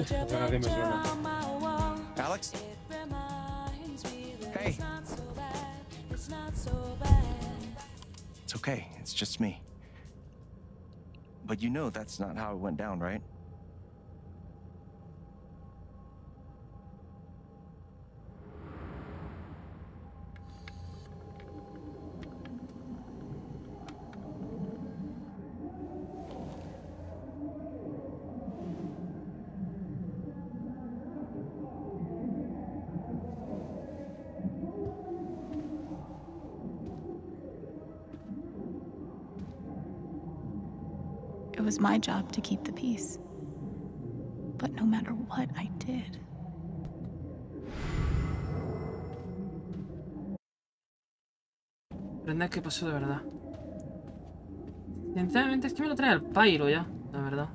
Suena que me suena. Alex? Hey. It's okay. It's just me. But you know that's not how it went down, right? It was my job to keep the peace. But no matter what I did. Aprender qué pasó de verdad. Sinceramente es que me lo trae al Pyro ya, la verdad.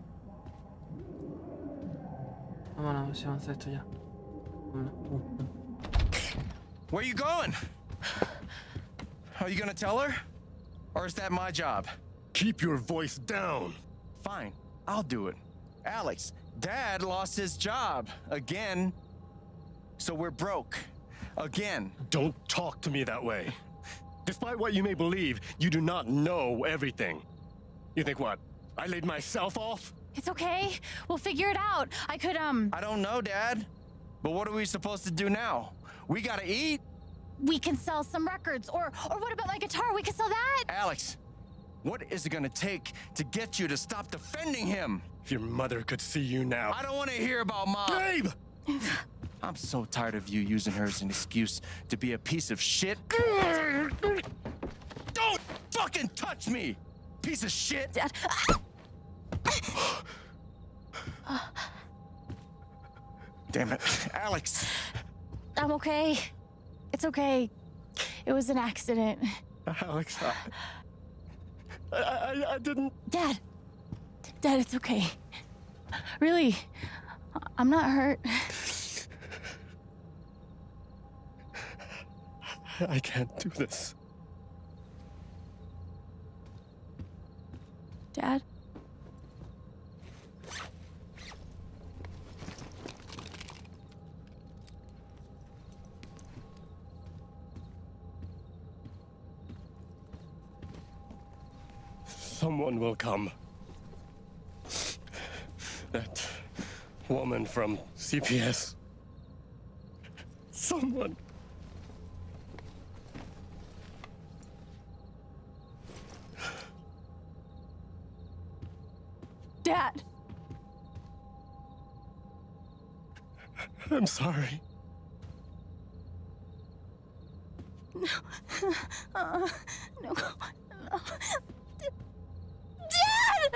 Vámonos, a ver si avanza esto ya. Vámonos. Where are you going? Are you gonna tell her? Or is that my job? Keep your voice down. Fine, I'll do it. Alex, Dad lost his job again. So we're broke. Again. Don't talk to me that way. Despite what you may believe, you do not know everything. You think what? I laid myself off? It's okay. We'll figure it out. I could, I don't know, Dad. But what are we supposed to do now? We gotta eat. We can sell some records. Or what about my guitar? We can sell that. Alex, what is it gonna take to get you to stop defending him? If your mother could see you now. I don't want to hear about Mom. Gabe! I'm so tired of you using her as an excuse to be a piece of shit. Don't fucking touch me, piece of shit! Dad. Damn it, Alex. I'm okay. It's okay. It was an accident. Alex, I didn't... Dad, it's okay. Really, I'm not hurt. I can't do this. Dad? Someone will come. That woman from CPS. Someone. Dad! I'm sorry. No. No. No. Dad!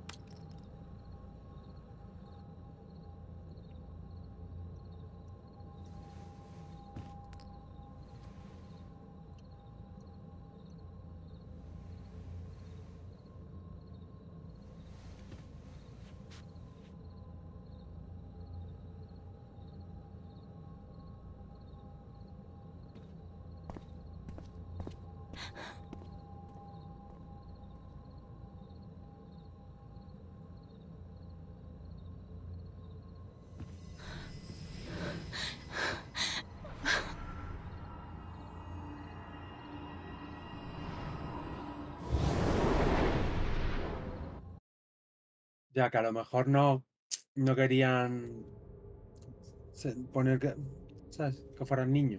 Ya que a lo mejor no querían poner que, ¿sabes? Que fueran niños.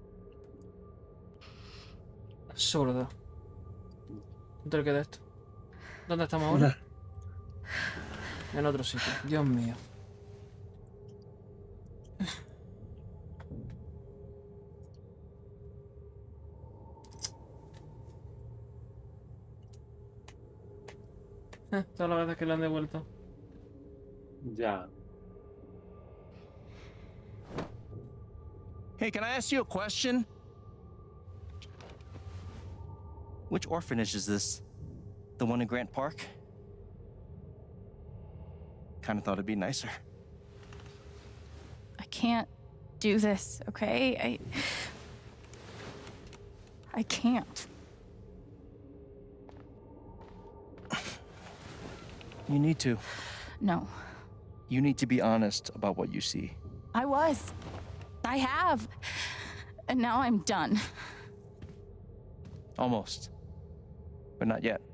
Absurdo. ¿Dónde queda esto? ¿Dónde estamos ahora? En otro sitio. Dios mío. Todas las veces que le han devuelto. Ya. Hey, can I ask you a question? Which orphanage is this? The one in Grant Park? Kind of thought it'd be nicer. I can't do this, okay? I can't. You need to. No. You need to be honest about what you see. I was. I have. And now I'm done. Almost. But not yet.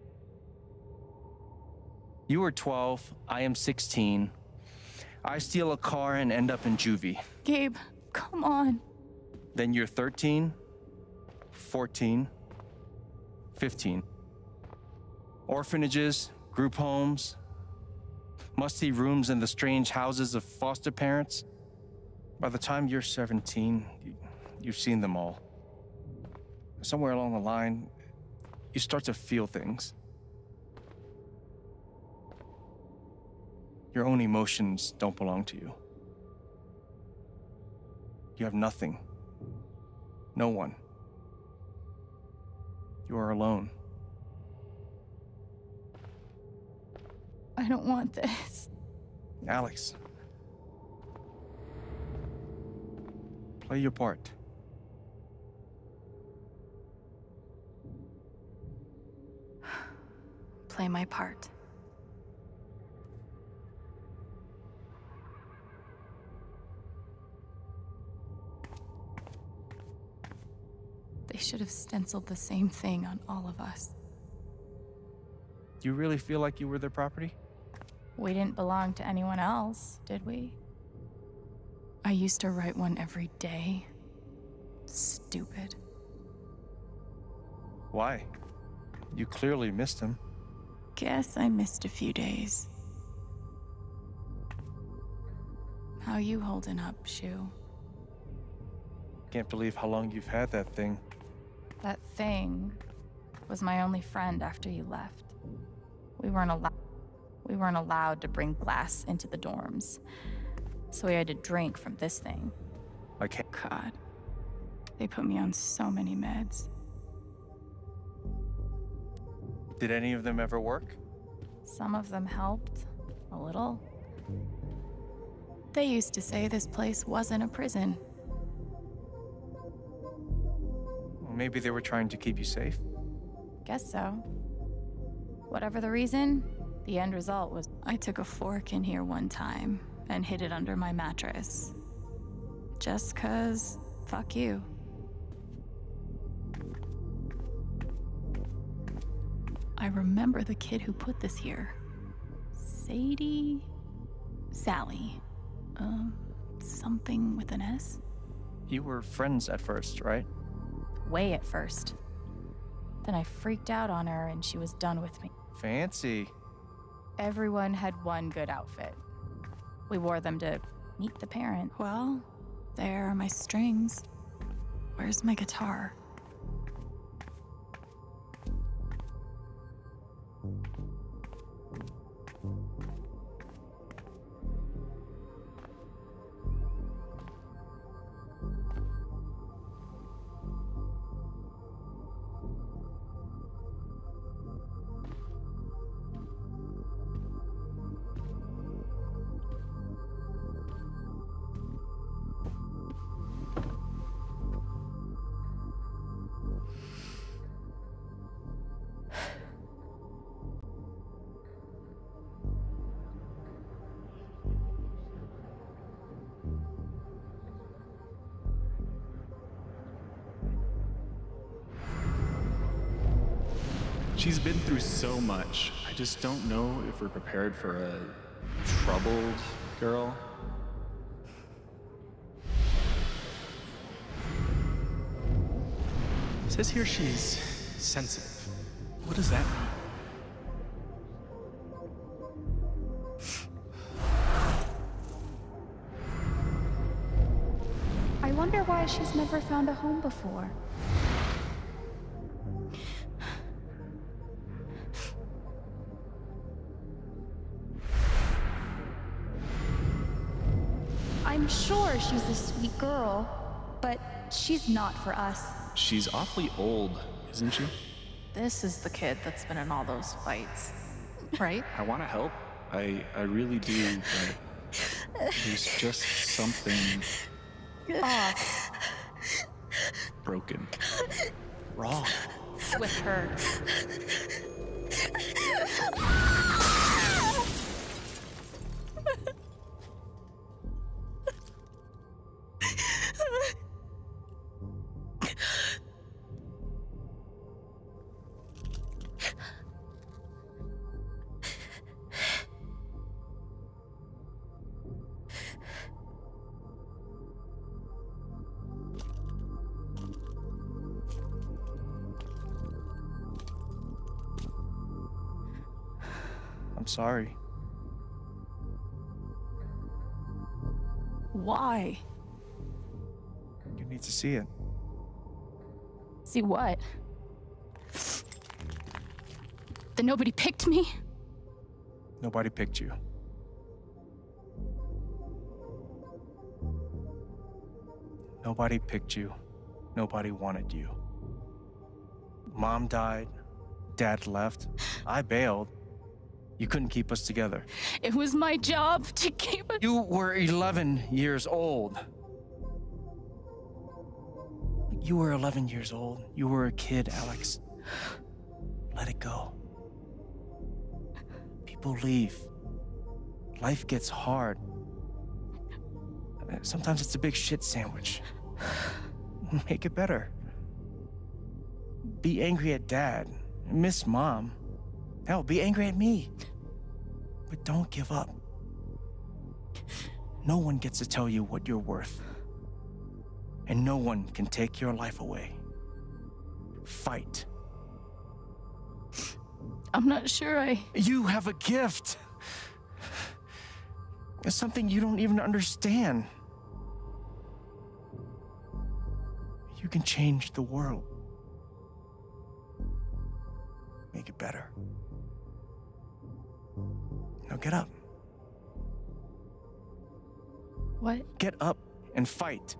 You were 12, I am 16. I steal a car and end up in juvie. Gabe, come on. Then you're 13, 14, 15. Orphanages, group homes, musty rooms in the strange houses of foster parents. By the time you're 17, you've seen them all. Somewhere along the line, you start to feel things. Your own emotions don't belong to you. You have nothing. No one. You are alone. I don't want this. Alex. Play your part. Play my part. They should have stenciled the same thing on all of us. Do you really feel like you were their property? We didn't belong to anyone else, did we? I used to write one every day. Stupid. Why? You clearly missed him. Guess I missed a few days. How you holding up, Shu? Can't believe how long you've had that thing. That thing was my only friend after you left. We weren't allowed to bring glass into the dorms. So we had to drink from this thing. I can't. God. They put me on so many meds. Did any of them ever work? Some of them helped. A little. They used to say this place wasn't a prison. Well, maybe they were trying to keep you safe. Guess so. Whatever the reason, the end result was I took a fork in here one time and hid it under my mattress. Just 'cause, fuck you. I remember the kid who put this here. Sadie? Sally. Something with an S? You were friends at first, right? Way at first. Then I freaked out on her and she was done with me. Fancy. Everyone had one good outfit. We wore them to meet the parent. Well, there are my strings. Where's my guitar? She's been through so much. I just don't know if we're prepared for a troubled girl. It says here she's sensitive. What does that mean? I wonder why she's never found a home before. I'm sure she's a sweet girl, but she's not for us. She's awfully old, isn't she? This is the kid that's been in all those fights, right? I want to help. I really do, but there's just something Off broken. Wrong. with her. I'm sorry. Why? You need to see it. See what? That nobody picked me? Nobody picked you. Nobody picked you. Nobody wanted you. Mom died. Dad left. I bailed. You couldn't keep us together. It was my job to keep it. You were 11 years old. You were 11 years old. You were a kid, Alex. Let it go. People leave. Life gets hard. Sometimes it's a big shit sandwich. Make it better. Be angry at Dad. Miss Mom. Hell, be angry at me. But don't give up. No one gets to tell you what you're worth. And no one can take your life away. Fight. I'm not sure You have a gift. It's something you don't even understand. You can change the world. Make it better. Now get up. What? Get up and fight.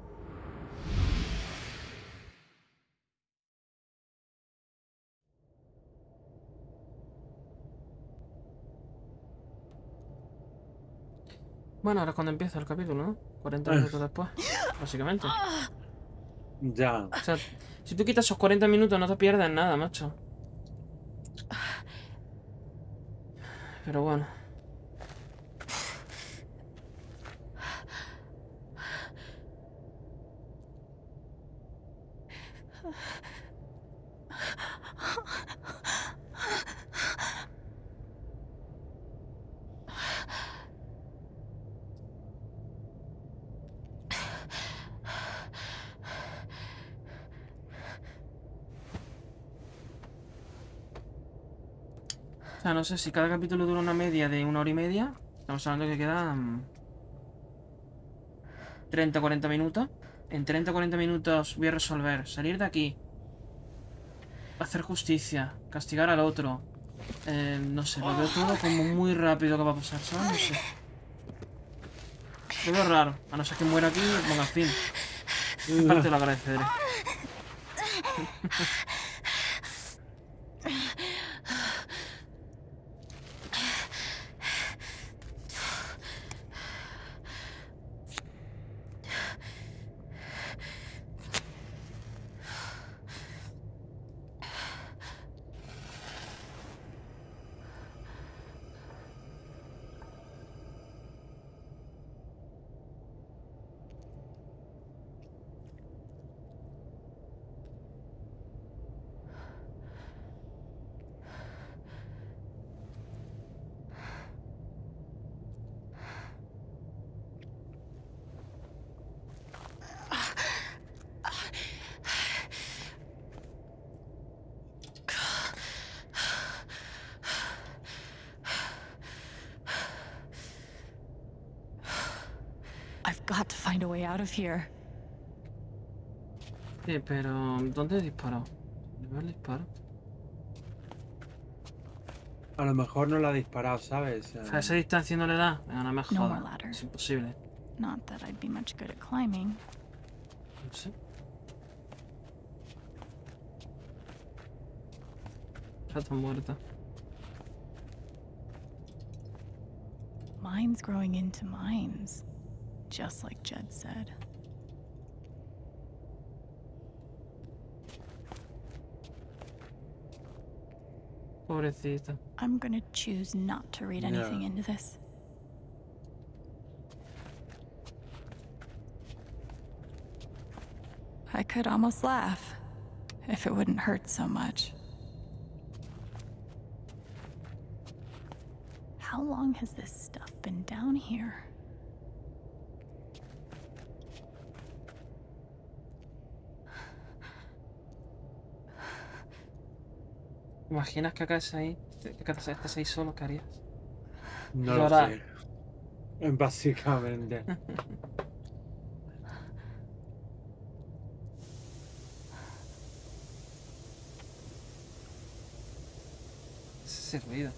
Bueno, ahora es cuando empieza el capítulo, ¿no? 40 minutos después, básicamente. Ya. O sea, si tú quitas esos 40 minutos no te pierdes nada, macho. Pero bueno. O sea, no sé, si cada capítulo dura una media de 1 hora y media, estamos hablando que quedan 30-40 minutos. En 30-40 minutos voy a resolver, salir de aquí, hacer justicia, castigar al otro. No sé, lo veo todo como muy rápido que va a pasar, ¿sabes? No sé. Lo veo raro, a no ser que muera aquí y ponga fin. En parte lo agradeceré. I've got to find a way out of here. Sí, pero ¿dónde disparó? ¿Le veo el disparo? A lo mejor no la ha disparado, ¿sabes? O sea, esa distancia no le da. Venga, no me No more jodas. ladder. Es imposible. Not that I'd be much good at climbing. No sé. Está muerta. Mines growing into mines. Just like Jed said. Pobrecita. I'm gonna choose not to read anything into this. I could almost laugh if it wouldn't hurt so much. How long has this stuff been down here? ¿Te imaginas que acá es ahí? Que estás ahí solo, ¿qué harías? No lo Llorar. sé. Básicamente. Ese ruido.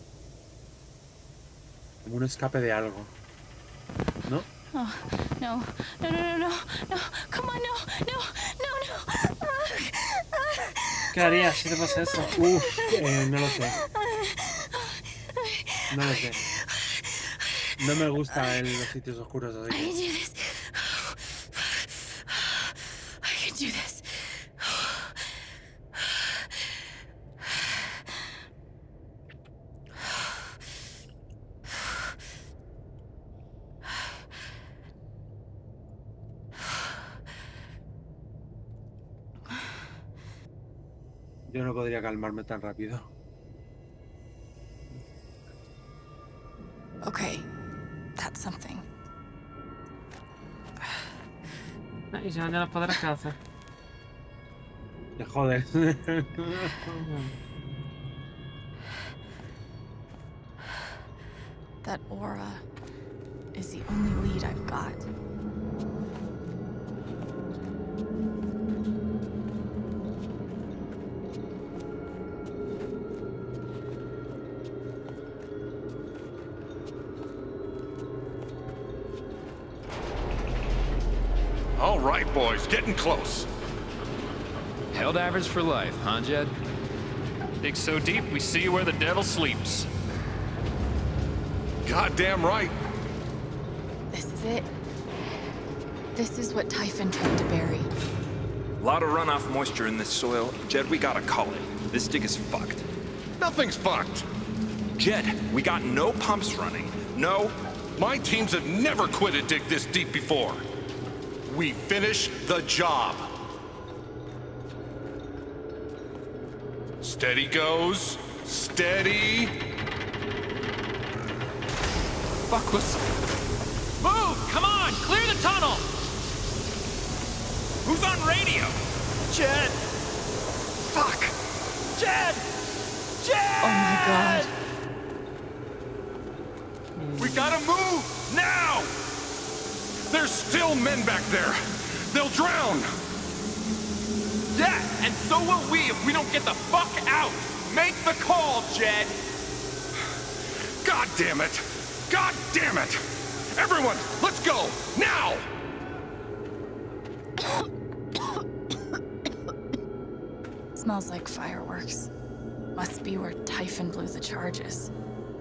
Como un escape de algo. ¿No? Oh, no, no, no, no, no, no, come on, no, no, no, no. ¿Qué harías si te pasa eso? Uf, no lo sé. No lo sé. No me gusta los sitios oscuros así I can que... do this. I can do this. Yo no podría calmarme tan rápido. Okay, that's something. Y si no tienes poderes, ¿qué haces? Te jodes. That aura is the only lead I've got. All right, boys, getting close. Held average for life, huh, Jed? Dig so deep, we see where the devil sleeps. Goddamn right. This is it. This is what Typhon tried to bury. Lot of runoff moisture in this soil. Jed, we gotta call it. This dig is fucked. Nothing's fucked. Jed, we got no pumps running. No. My teams have never quit a dig this deep before. We finish the job. Steady goes. Steady. Fuckless. Move! Come on! Clear the tunnel! Who's on radio? Jed! Fuck! Jed! Jed! Oh my god. We gotta move now! There's still men back there. They'll drown. Yeah, and so will we if we don't get the fuck out! Make the call, Jed! God damn it! God damn it! Everyone, let's go! Now! Smells like fireworks. Must be where Typhon blew the charges.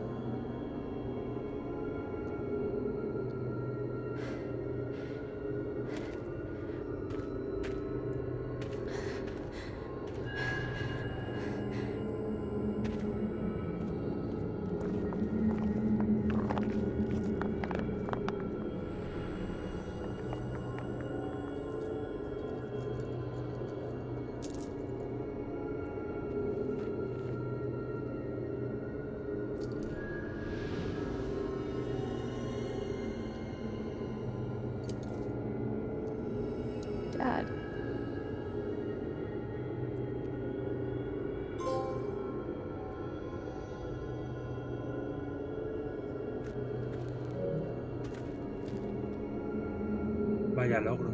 Dad. Vaya logro.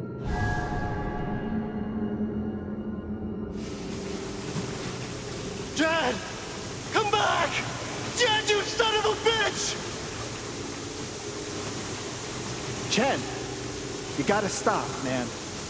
Jed! Come back! Jed, you son of a bitch! Chen, you gotta stop, man.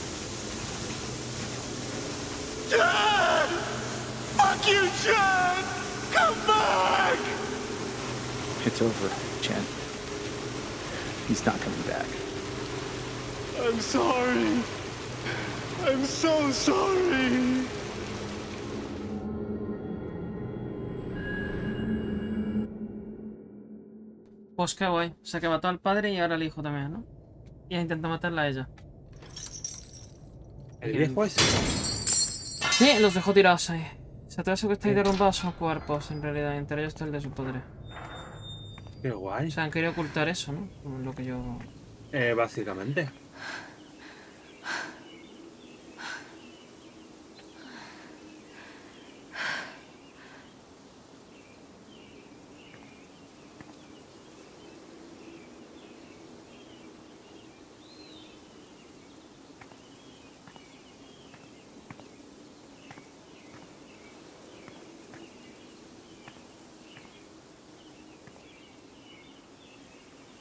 Jed! Fuck you, Jed! Come back! It's over, Chen. He's not coming back. I'm sorry. I'm so sorry. Pues qué guay. O sea que mató al padre y ahora al hijo también, ¿no? Y intenta matarla a ella. ¿El viejo ese? Sí, los dejó tirados ahí. O sea, todo eso que está ahí derrumbado son cuerpos, en realidad. Entre ellos está el de su padre. Qué guay. O sea, han querido ocultar eso, ¿no? Como lo que yo... Básicamente.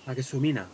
que es su mina.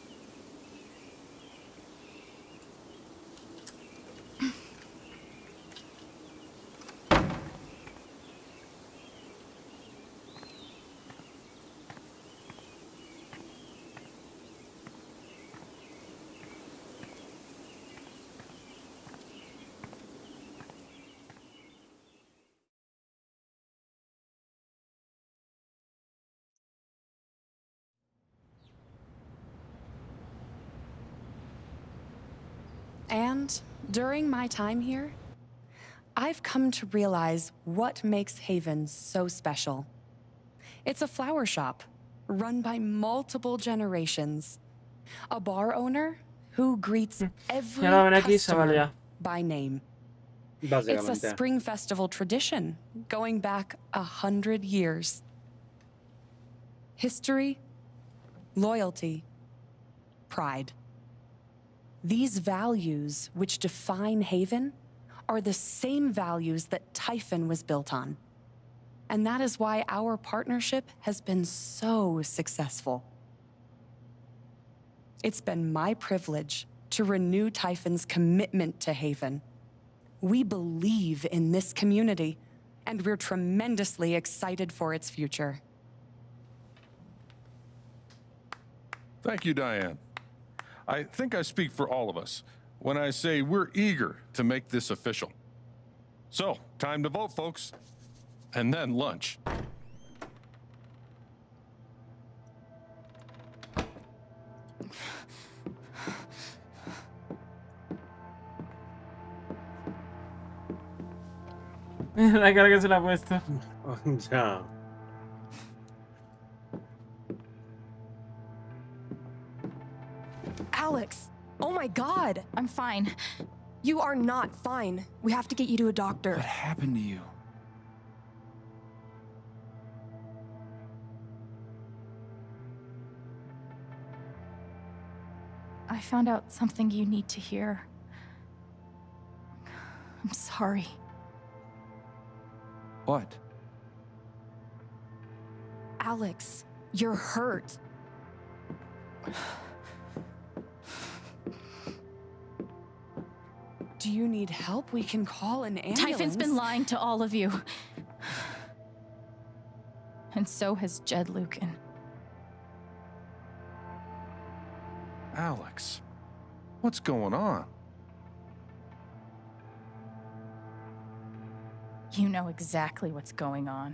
And during my time here, I've come to realize what makes Haven so special. It's a flower shop run by multiple generations. A bar owner who greets every customer by name. It's a spring festival tradition going back 100 years. History, loyalty, pride. These values which define Haven are the same values that Typhon was built on. And that is why our partnership has been so successful. It's been my privilege to renew Typhon's commitment to Haven. We believe in this community, and we're tremendously excited for its future. Thank you, Diane. I think I speak for all of us when I say we're eager to make this official. So, time to vote, folks. And then lunch. La cara que se la ha puesto. Ya. Alex! Oh my god! I'm fine. You are not fine. We have to get you to a doctor. What happened to you? I found out something you need to hear. I'm sorry. What? Alex, you're hurt. Do you need help? We can call an ambulance. Typhon's been lying to all of you. And so has Jed Lucan. Alex, what's going on? You know exactly what's going on.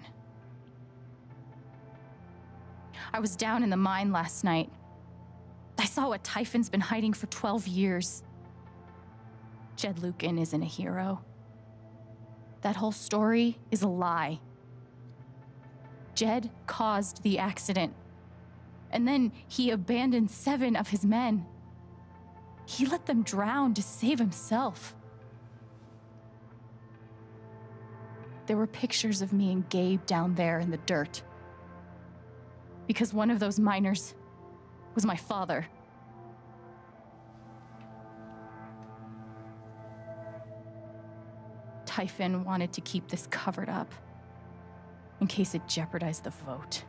I was down in the mine last night. I saw what Typhon's been hiding for 12 years. Jed Lucan isn't a hero. That whole story is a lie. Jed caused the accident. And then he abandoned 7 of his men. He let them drown to save himself. There were pictures of me and Gabe down there in the dirt. Because one of those miners was my father. Typhon wanted to keep this covered up in case it jeopardized the vote.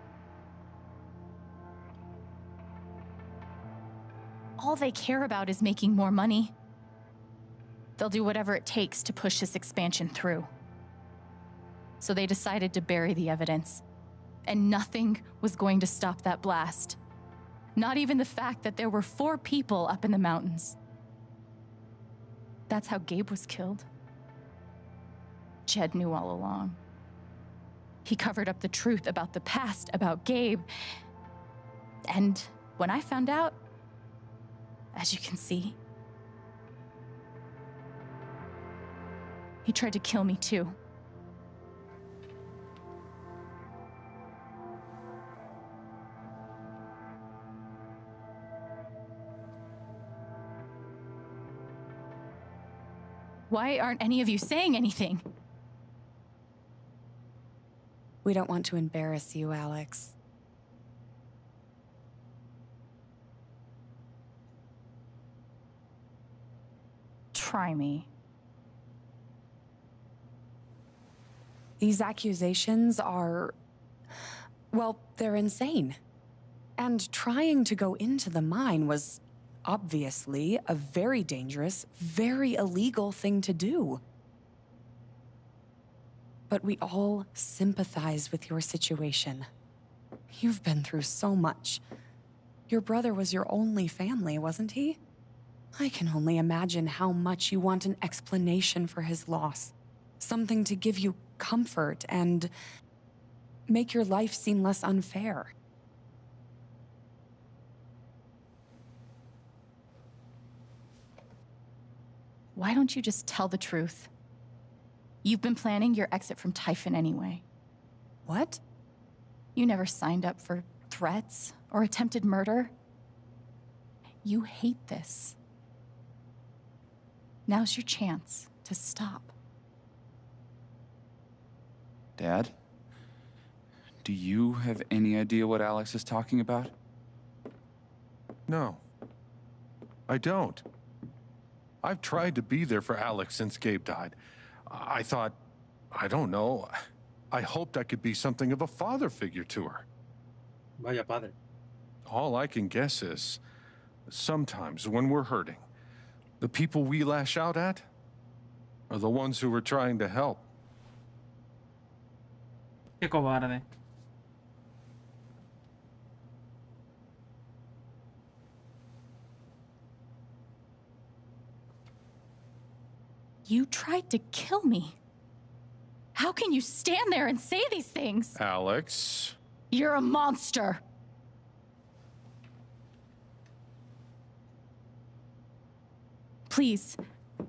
All they care about is making more money. They'll do whatever it takes to push this expansion through. So they decided to bury the evidence. And nothing was going to stop that blast. Not even the fact that there were 4 people up in the mountains. That's how Gabe was killed. Jed knew all along. He covered up the truth about the past, about Gabe. And when I found out, as you can see, he tried to kill me too. Why aren't any of you saying anything? We don't want to embarrass you, Alex. Try me. These accusations are... well, they're insane. And trying to go into the mine was obviously a very dangerous, very illegal thing to do. But we all sympathize with your situation. You've been through so much. Your brother was your only family, wasn't he? I can only imagine how much you want an explanation for his loss. Something to give you comfort and make your life seem less unfair. Why don't you just tell the truth? You've been planning your exit from Typhon anyway. What? You never signed up for threats or attempted murder. You hate this. Now's your chance to stop. Dad? Do you have any idea what Alex is talking about? No. I don't. I've tried to be there for Alex since Gabe died. I thought, I don't know, I hoped I could be something of a father figure to her. Vaya padre. All I can guess is, sometimes when we're hurting, the people we lash out at are the ones who we're trying to help. Qué cobarde. You tried to kill me. How can you stand there and say these things? Alex. You're a monster. Please.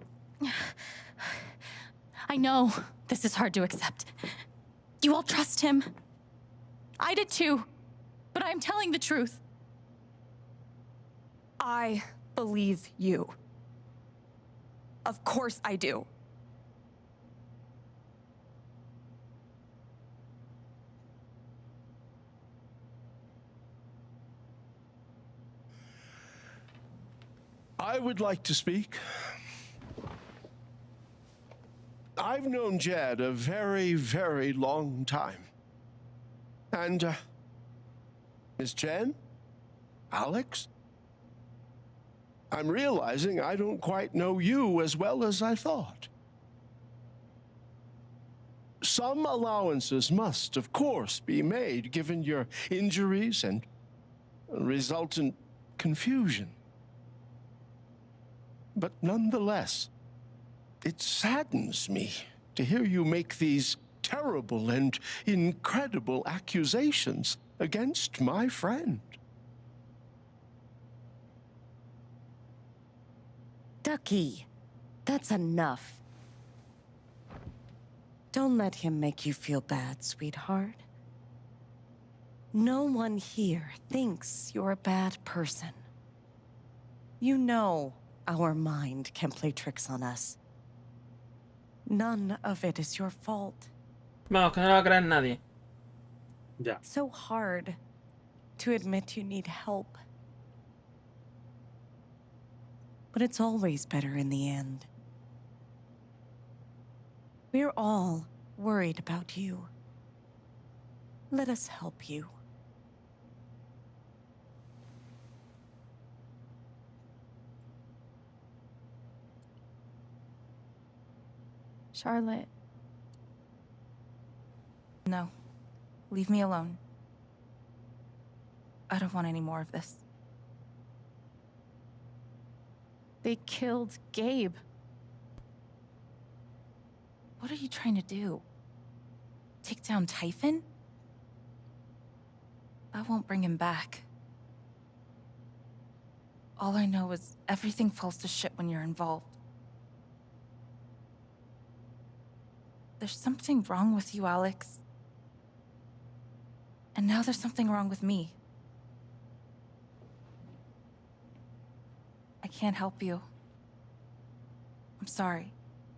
I know this is hard to accept. You all trust him. I did too. But I'm telling the truth. I believe you. Of course I do. I would like to speak. I've known Jed a very, very long time. And, Miss Jen? Alex? I'm realizing I don't quite know you as well as I thought. Some allowances must, of course, be made given your injuries and resultant confusion. But nonetheless, it saddens me to hear you make these terrible and incredible accusations against my friend. Ducky, that's enough. Don't let him make you feel bad, sweetheart. No one here thinks you're a bad person. You know our mind can play tricks on us. None of it is your fault. Vamos, que no lo va a creer nadie. Ya. It's so hard to admit you need help. But it's always better in the end. We're all worried about you. Let us help you. Charlotte. No. Leave me alone. I don't want any more of this. They killed Gabe. What are you trying to do? Take down Typhon? That won't bring him back. All I know is everything falls to shit when you're involved. There's something wrong with you, Alex. And now there's something wrong with me. I can't help you. I'm sorry.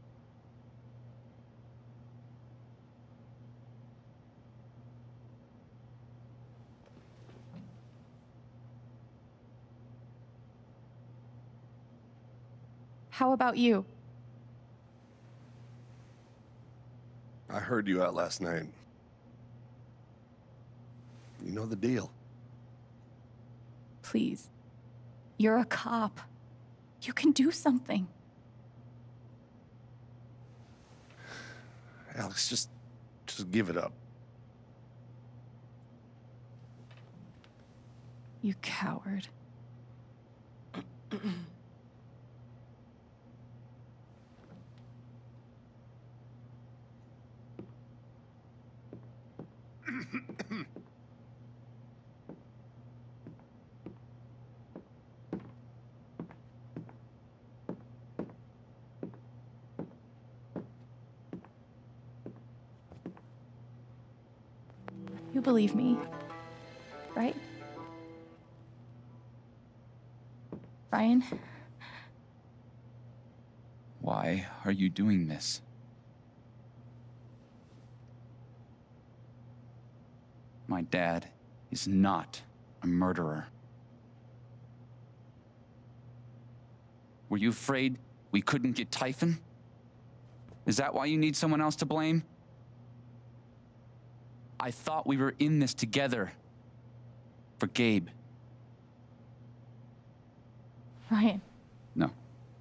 How about you? I heard you out last night. You know the deal. please. You're a cop. You can do something. Alex, just give it up. You coward. You believe me, right? Ryan? Why are you doing this? My dad is not a murderer. Were you afraid we couldn't get Typhon? Is that why you need someone else to blame? I thought we were in this together. For Gabe. Ryan. No.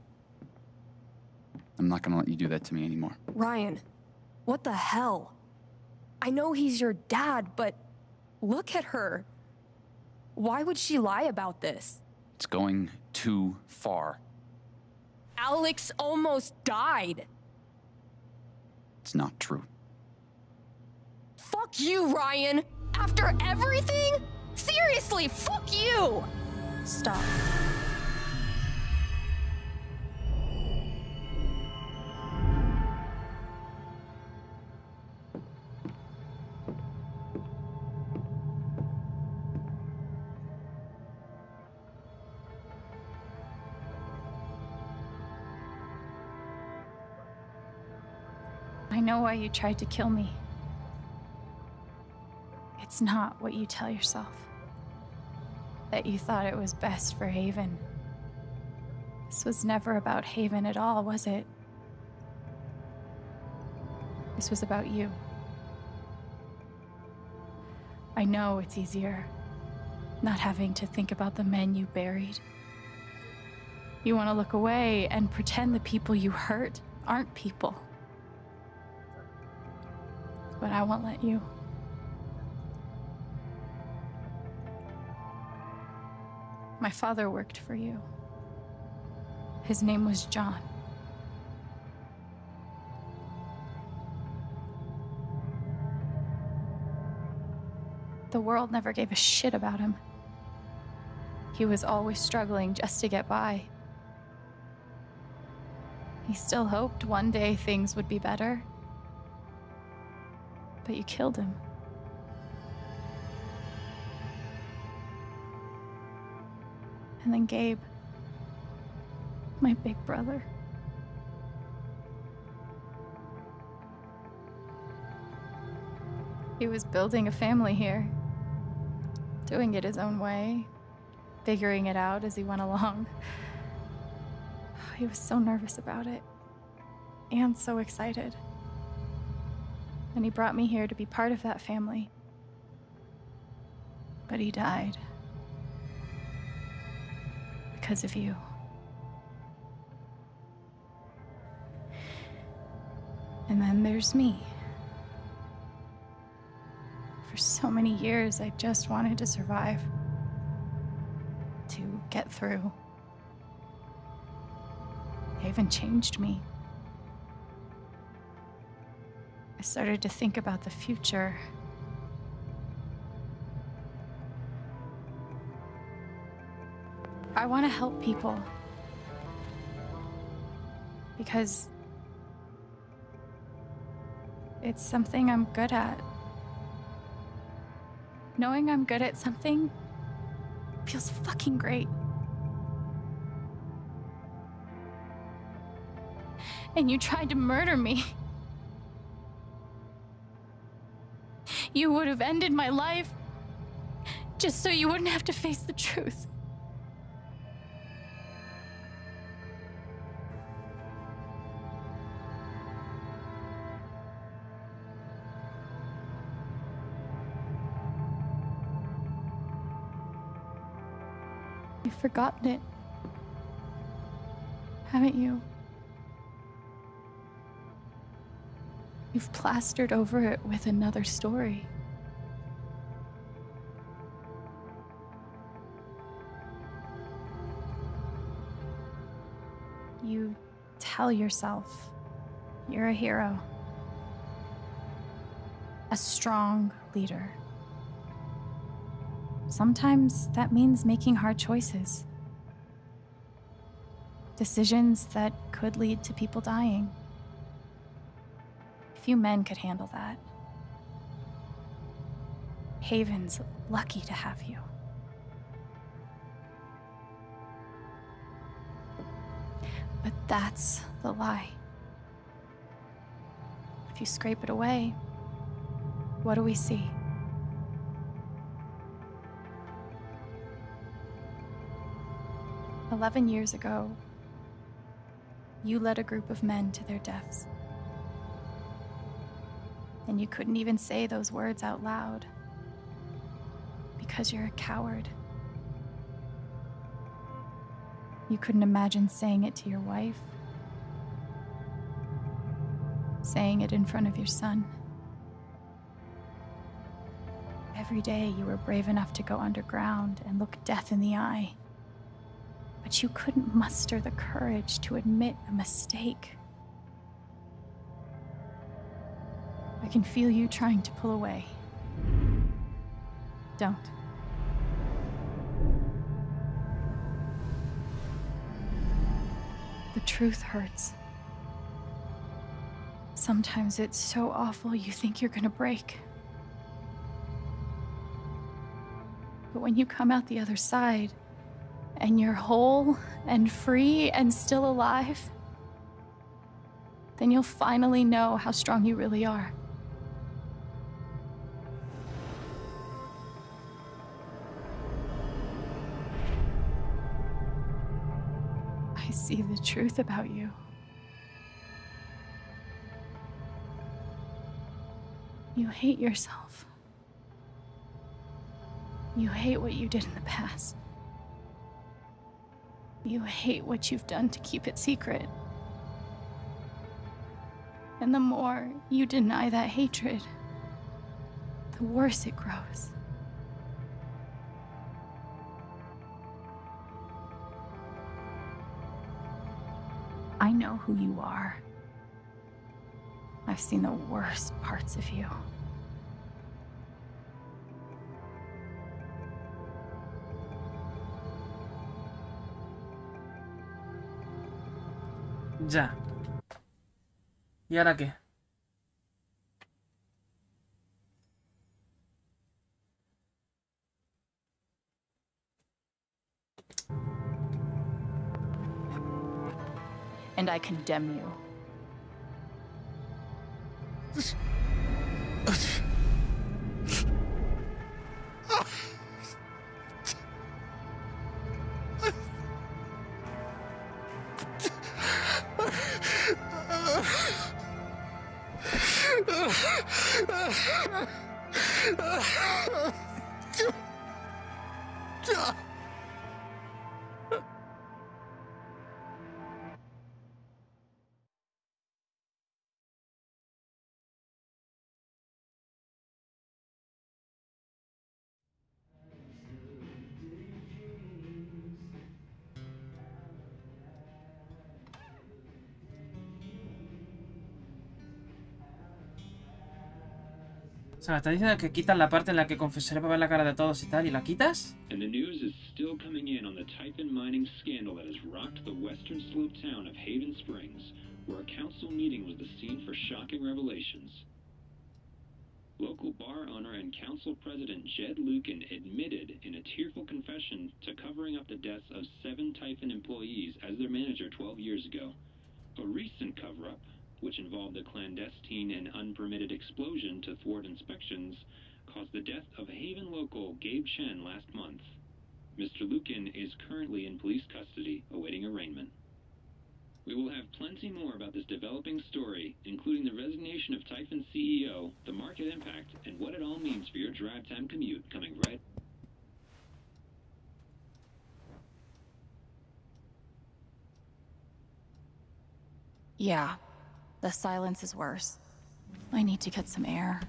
I'm not gonna let you do that to me anymore. Ryan, what the hell? I know he's your dad, but look at her. Why would she lie about this? It's going too far. Alex almost died. It's not true. Fuck you, Ryan! After everything? Seriously, fuck you! Stop. I know why you tried to kill me. It's not what you tell yourself. That you thought it was best for Haven. This was never about Haven at all, was it? This was about you. I know it's easier, not having to think about the men you buried. You want to look away and pretend the people you hurt aren't people. But I won't let you. My father worked for you. His name was John. The world never gave a shit about him. He was always struggling just to get by. He still hoped one day things would be better. But you killed him. And then Gabe, my big brother. He was building a family here, doing it his own way, figuring it out as he went along. He was so nervous about it, and so excited. And he brought me here to be part of that family. But he died. Because of you. And then there's me. For so many years, I just wanted to survive. To get through. Haven changed me. I started to think about the future. I want to help people. Because it's something I'm good at. Knowing I'm good at something feels fucking great. And you tried to murder me. You would have ended my life just so you wouldn't have to face the truth. You've forgotten it, haven't you? You've plastered over it with another story. You tell yourself you're a hero, a strong leader. Sometimes that means making hard choices. Decisions that could lead to people dying. Few men could handle that. Haven's lucky to have you. But that's the lie. If you scrape it away, what do we see? "11 years ago, you led a group of men to their deaths. And you couldn't even say those words out loud because you're a coward. You couldn't imagine saying it to your wife, saying it in front of your son. Every day you were brave enough to go underground and look death in the eye. But you couldn't muster the courage to admit a mistake. I can feel you trying to pull away. Don't. The truth hurts. Sometimes it's so awful you think you're gonna break. But when you come out the other side, and you're whole and free and still alive, then you'll finally know how strong you really are. I see the truth about you. You hate yourself. You hate what you did in the past. You hate what you've done to keep it secret. And the more you deny that hatred, the worse it grows. I know who you are. I've seen the worst parts of you. Ya. ¿Y ahora qué? And I condemn you. O sea, me está diciendo que quitas la parte en la que confesaré para ver la cara de todos y tal, ¿y la quitas? And the news is still coming in on the Typhon mining scandal that has rocked the western slope town of Haven Springs, where a council meeting was the scene for shocking revelations. Local bar owner and council president Jed Lucan admitted in a tearful confession to covering up the deaths of 7 Typhon employees as their manager 12 years ago. A recent cover-up, which involved a clandestine and unpermitted explosion to thwart inspections, caused the death of Haven local Gabe Chen last month. Mr. Lucan is currently in police custody, awaiting arraignment. We will have plenty more about this developing story, including the resignation of Typhon CEO, the market impact, and what it all means for your drive time commute, coming right... Yeah, the silence is worse. I need to get some air.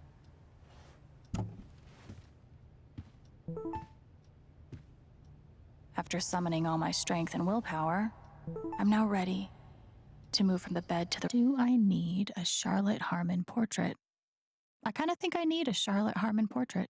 After summoning all my strength and willpower, I'm now ready to move from the bed to the... Do I need a Charlotte Harmon portrait? I kind of think I need a Charlotte Harmon portrait.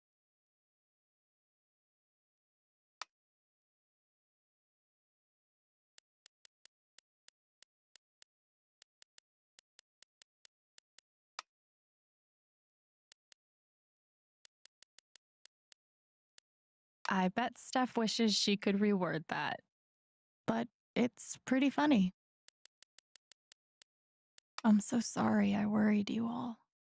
I bet Steph wishes she could reword that. But it's pretty funny. I'm so sorry I worried you all.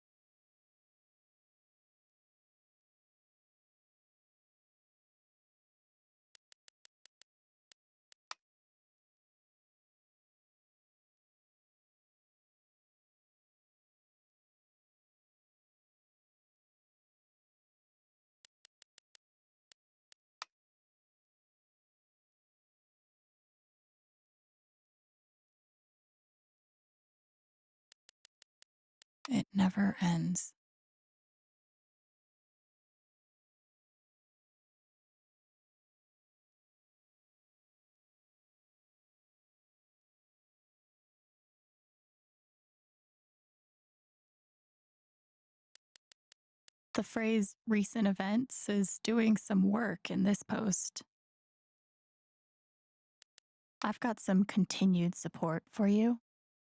It never ends. The phrase recent events is doing some work in this post. I've got some continued support for you.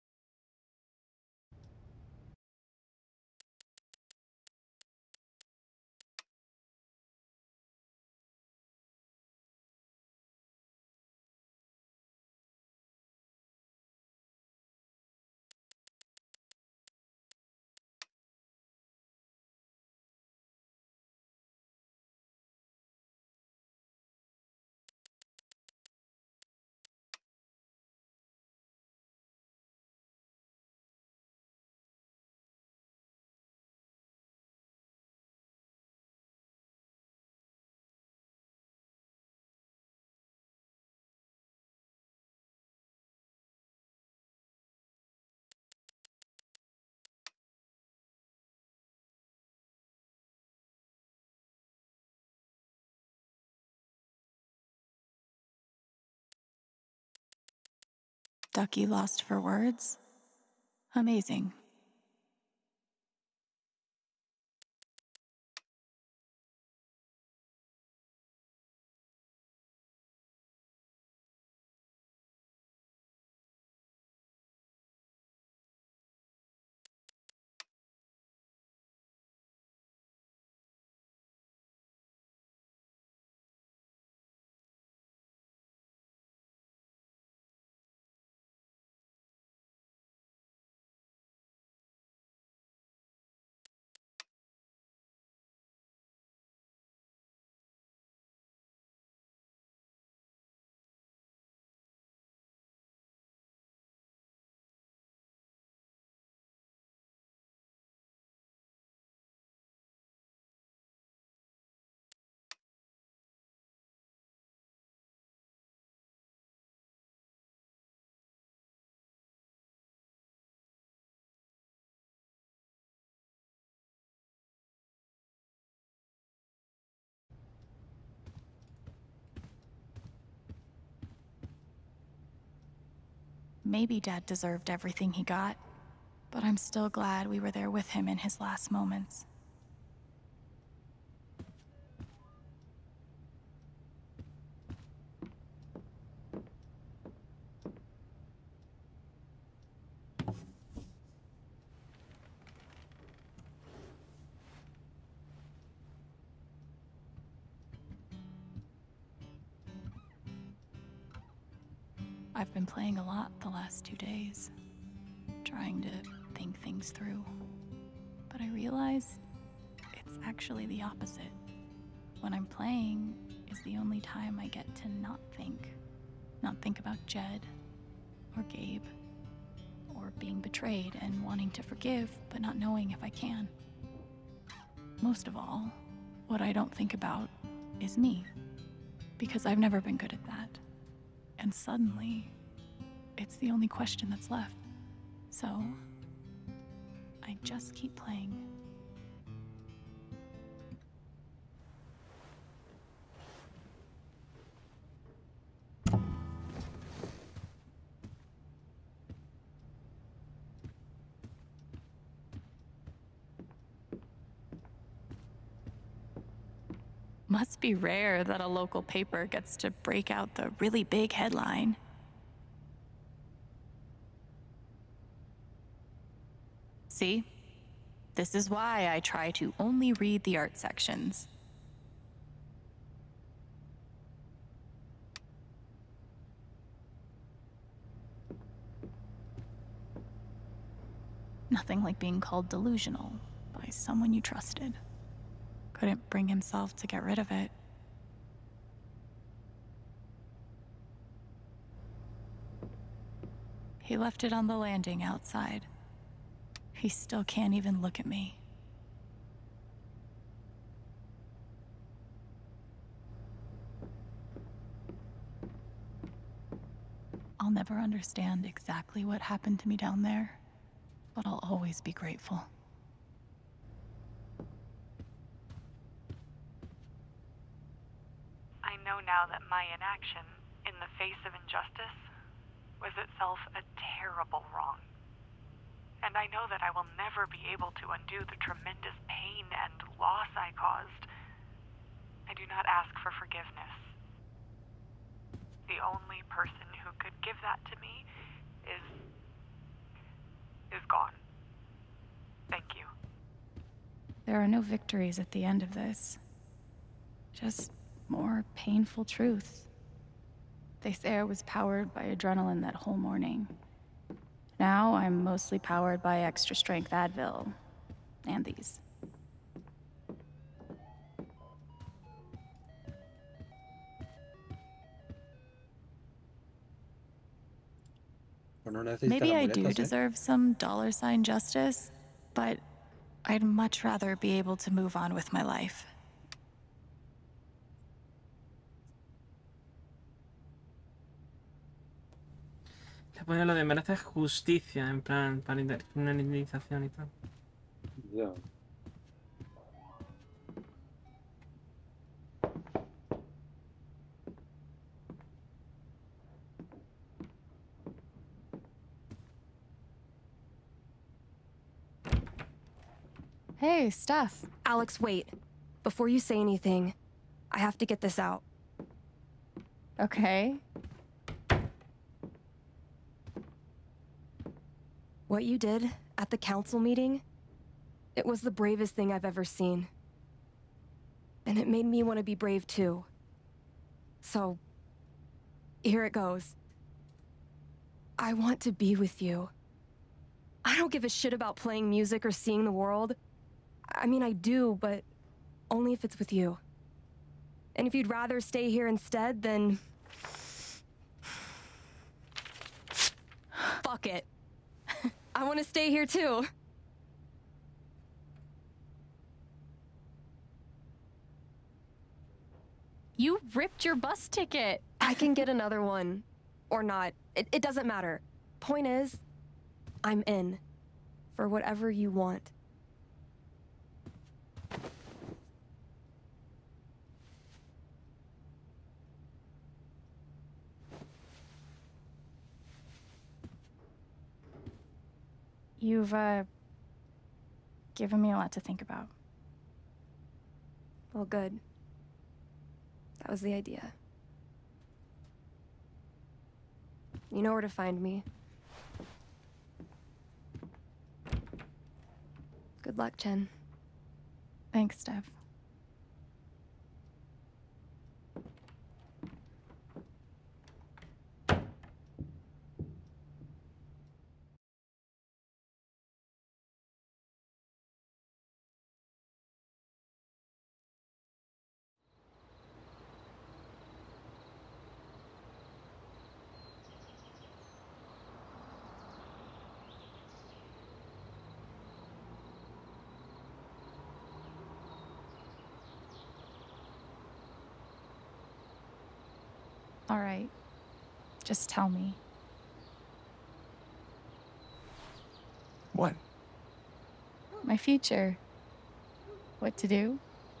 Ducky lost for words? Amazing. Maybe Dad deserved everything he got, but I'm still glad we were there with him in his last moments. I've been playing a lot the last 2 days, trying to think things through. But I realize it's actually the opposite. When I'm playing is the only time I get to not think about Jed, or Gabe, or being betrayed and wanting to forgive, but not knowing if I can. Most of all, what I don't think about is me, because I've never been good at that. And suddenly, it's the only question that's left. So, I just keep playing. Must be rare that a local paper gets to break out the really big headline. See? This is why I try to only read the art sections. Nothing like being called delusional by someone you trusted. Couldn't bring himself to get rid of it. He left it on the landing outside. He still can't even look at me. I'll never understand exactly what happened to me down there, but I'll always be grateful. I know now that my inaction, in the face of injustice, was itself a terrible wrong. And I know that I will never be able to undo the tremendous pain and loss I caused. I do not ask for forgiveness. The only person who could give that to me is gone. Thank you. There are no victories at the end of this. Just more painful truth. They say I was powered by adrenaline that whole morning. Now I'm mostly powered by extra strength Advil and these. Maybe I do deserve some $sign justice, but I'd much rather be able to move on with my life. Te pone lo de mereces justicia, en plan, para una indemnización y tal. Ya. Hey, Steph. Alex, wait. Before you say anything, I have to get this out. Okay. What you did at the council meeting, it was the bravest thing I've ever seen. And it made me want to be brave too. So, here it goes. I want to be with you. I don't give a shit about playing music or seeing the world. I mean, I do, but only if it's with you. And if you'd rather stay here instead, then... fuck it. I want to stay here too. You ripped your bus ticket. I can get another one. Or not. It doesn't matter. Point is, I'm in. For whatever you want. You've, given me a lot to think about. Well, good. That was the idea. You know where to find me. Good luck, Chen. Thanks, Steph. All right. Just tell me. What? My future. What to do?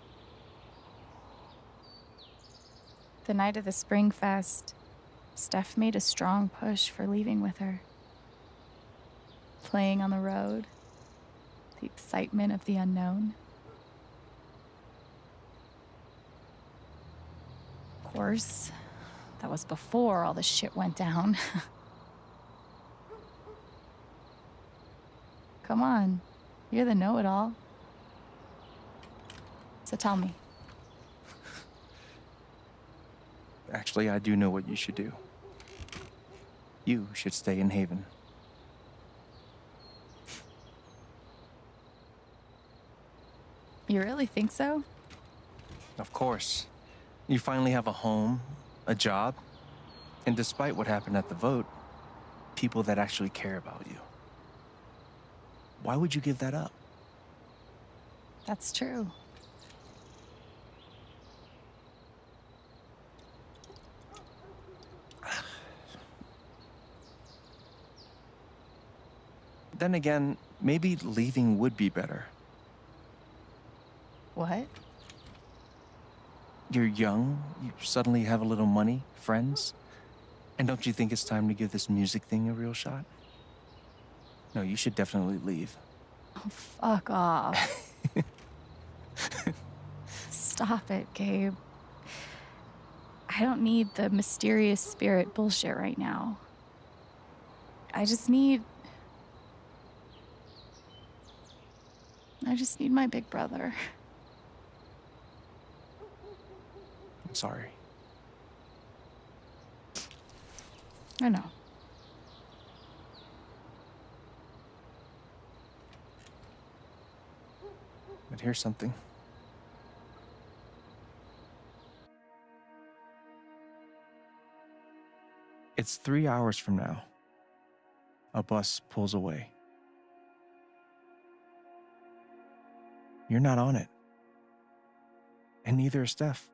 The night of the Spring Fest, Steph made a strong push for leaving with her. Playing on the road, the excitement of the unknown. Of course, that was before all the shit went down. Come on, you're the know-it-all. So tell me. Actually, I do know what you should do. You should stay in Haven. You really think so? Of course. You finally have a home, a job, and despite what happened at the vote, people that actually care about you. Why would you give that up? That's true. Then again, maybe leaving would be better. What? You're young, you suddenly have a little money, friends, and don't you think it's time to give this music thing a real shot? No, you should definitely leave. Oh, fuck off. Stop it, Gabe. I don't need the mysterious spirit bullshit right now. I just need my big brother. I'm sorry. I know. But here's something. It's 3 hours from now. A bus pulls away. You're not on it. And neither is Steph.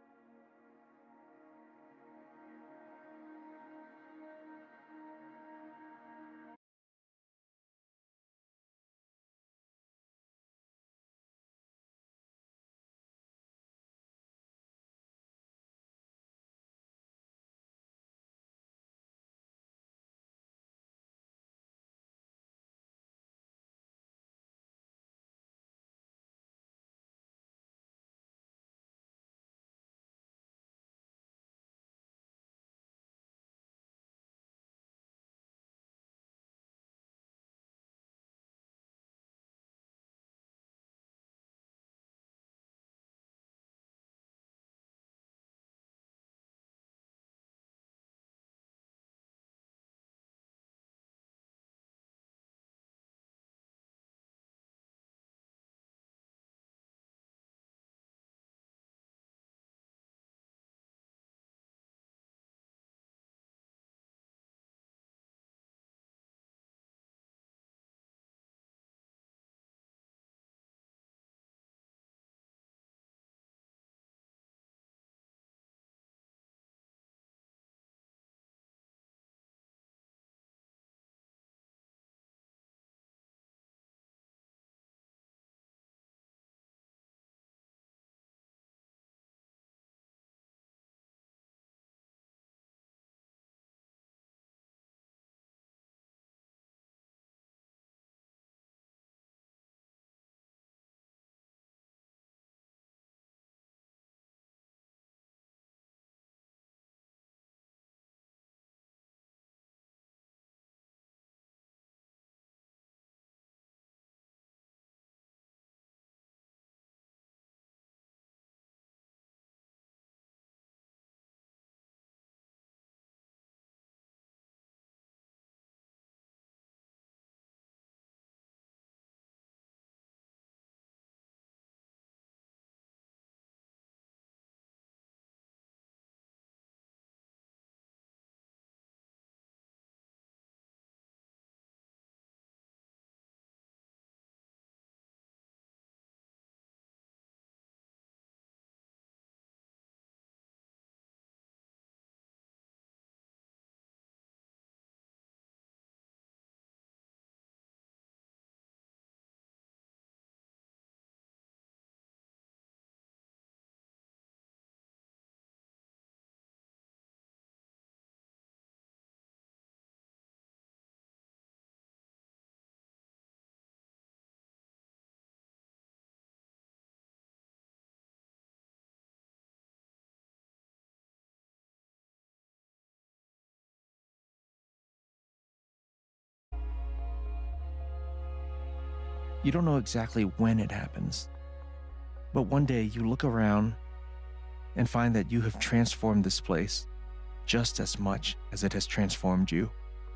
You don't know exactly when it happens, but one day you look around and find that you have transformed this place just as much as it has transformed you.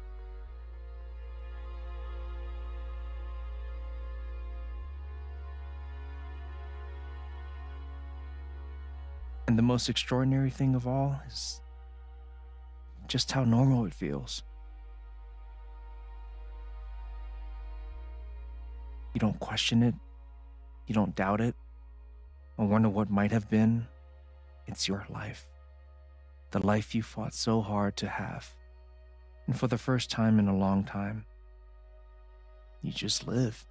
And the most extraordinary thing of all is just how normal it feels. You don't question it, you don't doubt it, or wonder what might have been. It's your life. The life you fought so hard to have. And for the first time in a long time, you just live.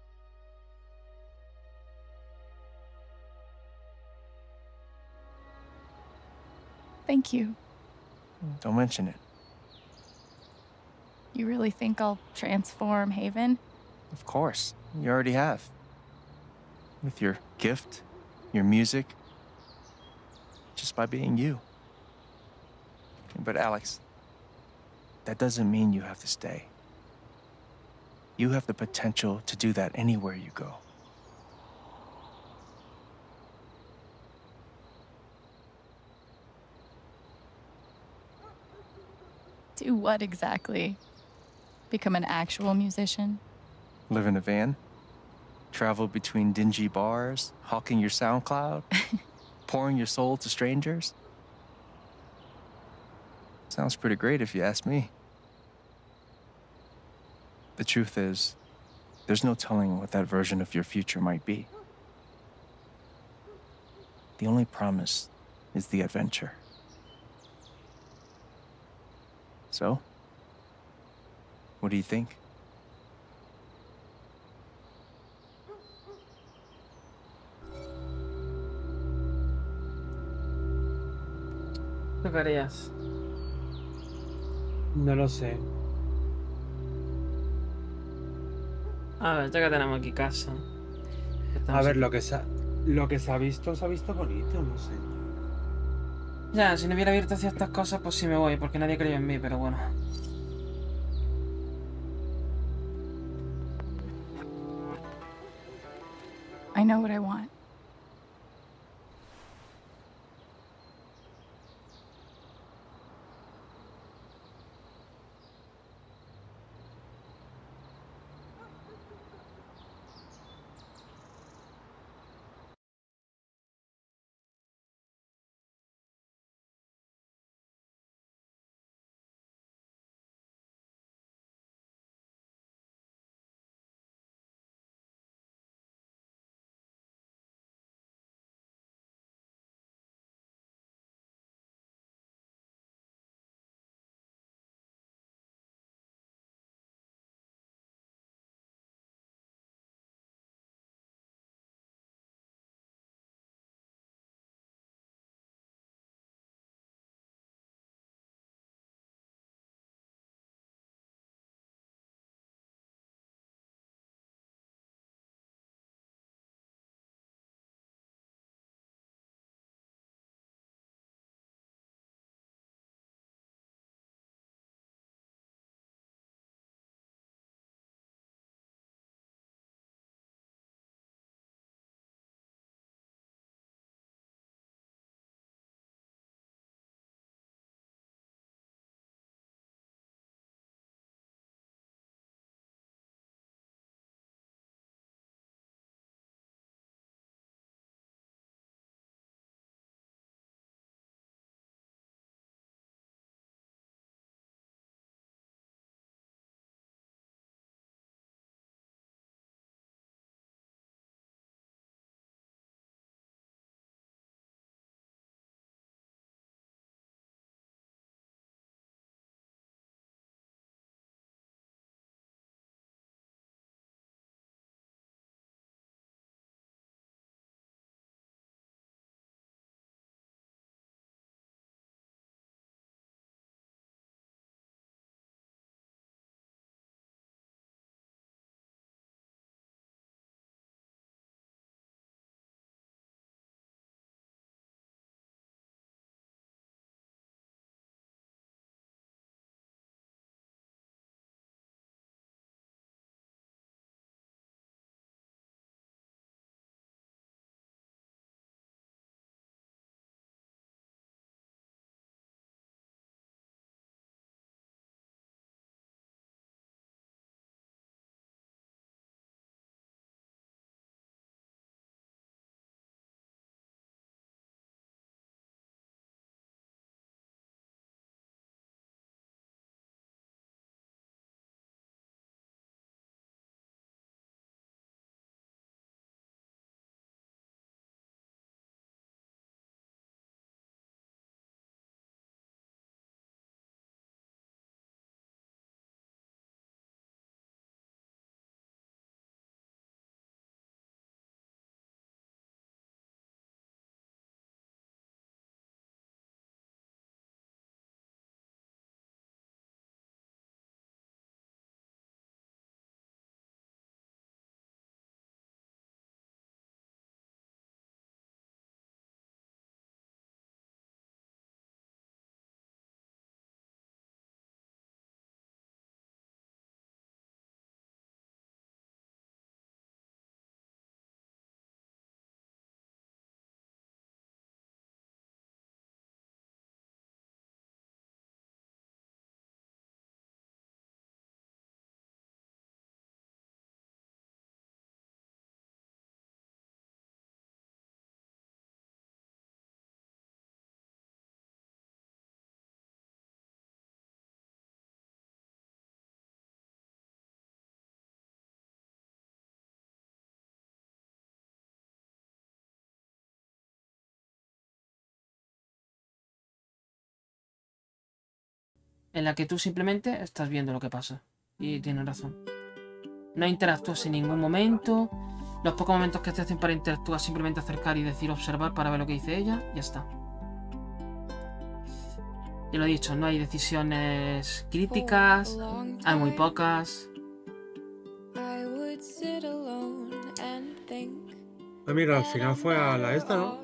Thank you. Don't mention it. You really think I'll transform Haven? Of course, you already have. With your gift, your music, just by being you. But Alex, that doesn't mean you have to stay. You have the potential to do that anywhere you go. Do what exactly? Become an actual musician? Live in a van, travel between dingy bars, hawking your SoundCloud, pouring your soul to strangers. Sounds pretty great if you ask me. The truth is, there's no telling what that version of your future might be. The only promise is the adventure. So, what do you think? ¿Tú qué harías? No lo sé. A ver, ya que tenemos aquí casa. A ver, lo que se ha visto bonito, no sé. Ya, si no hubiera abierto ciertas cosas, pues sí me voy, porque nadie creyó en mí, pero bueno. I know what I want. en la que tú simplemente estás viendo lo que pasa. Y tienes razón. No interactúas en ningún momento. Los pocos momentos que te hacen para interactuar, simplemente acercar y decir observar para ver lo que dice ella. Ya está. Ya lo he dicho, no hay decisiones críticas. Hay muy pocas. Ah, mira, al final fue a la esta, ¿no?